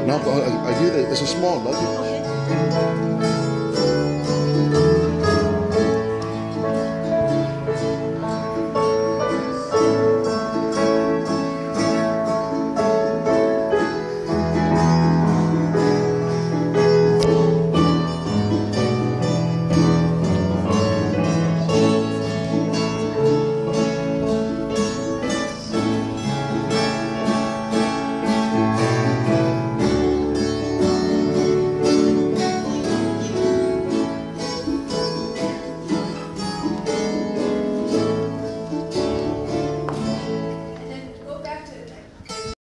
No, I hear that it's a small nugget. Okay.